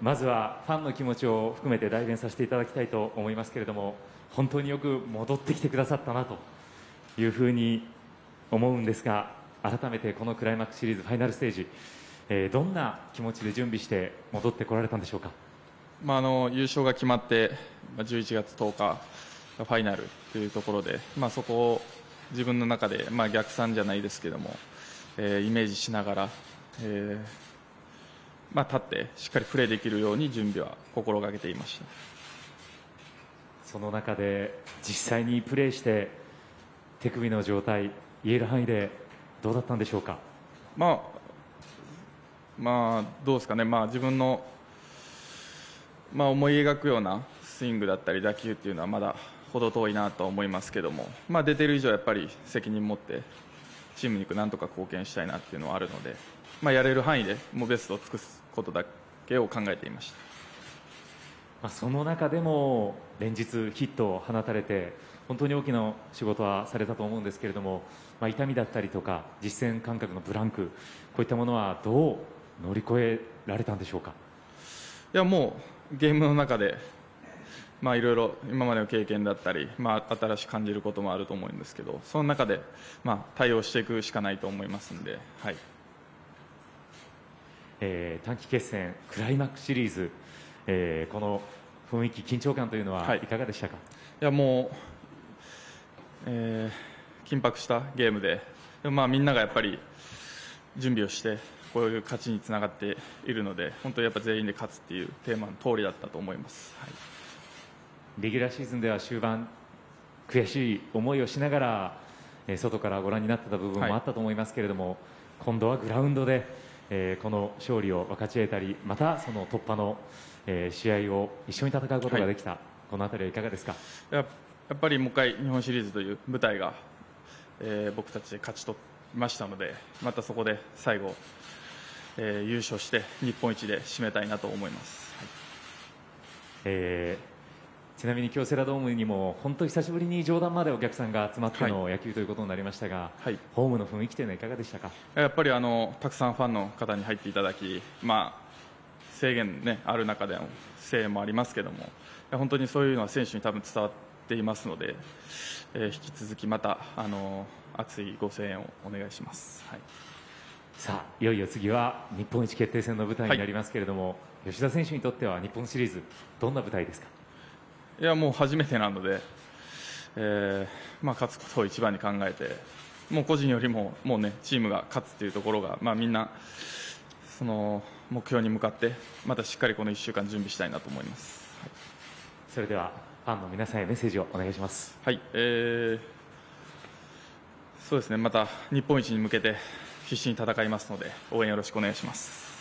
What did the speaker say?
まずはファンの気持ちを含めて代弁させていただきたいと思いますけれども、本当によく戻ってきてくださったなというふうに思うんですが、改めてこのクライマックスシリーズファイナルステージ、どんな気持ちで準備して戻ってこられたんでしょうか。 優勝が決まって11月10日ファイナルというところで、そこを自分の中で、逆算じゃないですけども、イメージしながら、立ってしっかりプレーできるように準備は心がけていました。 その中で実際にプレーして手首の状態言える範囲でどうだったんでしょうか。 どうですかね、自分の、思い描くようなスイングだったり打球っていうのはまだ程遠いなと思いますけども、出ている以上やっぱり責任を持ってチームになんとか貢献したいなっていうのはあるので、やれる範囲でもうベストを尽くすことだけを考えていました。 その中でも連日ヒットを放たれて本当に大きな仕事はされたと思うんですけれども、痛みだったりとか実戦感覚のブランク、こういったものはどう乗り越えられたんでしょうか。 いや、もうゲームの中でいろいろ今までの経験だったり、新しく感じることもあると思うんですけど、その中で、対応していくしかないと思いますので、はい。 短期決戦クライマックスシリーズ、この雰囲気緊張感というのはいかがでしたか。 いや、もう、緊迫したゲームで、みんながやっぱり準備をしてこういう勝ちにつながっているので、本当にやっぱ全員で勝つっていうテーマの通りだったと思います。はい。 レギュラーシーズンでは終盤悔しい思いをしながら、外からご覧になってた部分もあったと思いますけれども、今度はグラウンドで、この勝利を分かち得たり、またその突破の、試合を一緒に戦うことができた、このあたりはいかがですか。 やっぱりもう一回日本シリーズという舞台が、僕たちで勝ち取りましたので、またそこで最後、優勝して日本一で締めたいなと思います。 はい。ちなみに京セラドームにも本当に久しぶりに上段までお客さんが集まっての野球ということになりましたが、ホームの雰囲気というのはいかがでしたか。 やっぱりたくさんファンの方に入っていただき、制限、ある中での声援もありますけども、本当にそういうのは選手に多分伝わっていますので、引き続きまた熱いご声援をお願いします。はい。 さあ、いよいよ次は日本一決定戦の舞台になりますけれども、吉田選手にとっては日本シリーズどんな舞台ですか。 いや、もう初めてなので、勝つことを一番に考えて、もう個人よりももう、チームが勝つというところが、みんなその目標に向かってまたしっかりこの1週間準備したいなと思います。はい。 それではファンの皆さんへメッセージをお願いします。 はい。そうですね、また日本一に向けて必死に戦いますので応援よろしくお願いします。